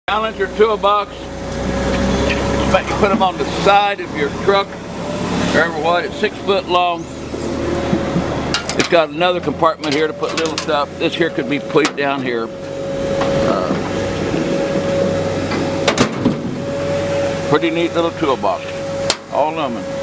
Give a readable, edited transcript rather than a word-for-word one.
Silencer toolbox. But you put them on the side of your truck, however what, it's 6 foot long. It's got another compartment here to put little stuff. This here could be put down here. Pretty neat little toolbox, all aluminum.